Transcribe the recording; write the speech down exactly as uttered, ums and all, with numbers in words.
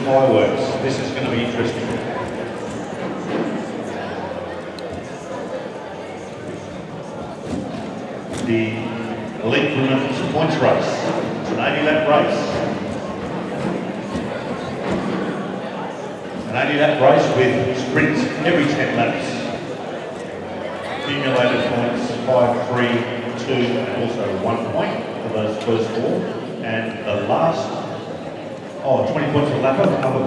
fireworks. This is going to be interesting. The elite women's points race. It's an eighty lap race. An eighty lap race with sprints every ten laps. Accumulated points, five, three, two, and also one point for those first four. And the last, oh, twenty points a lap.